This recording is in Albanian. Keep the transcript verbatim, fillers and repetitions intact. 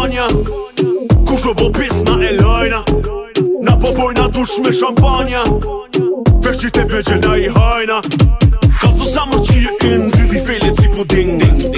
banja Kush o bo pisna e lajna Na po bojna dush me shampanja Vesh qit e vegjel na i hajna Ka të zamër që je in Rydhi felet si puding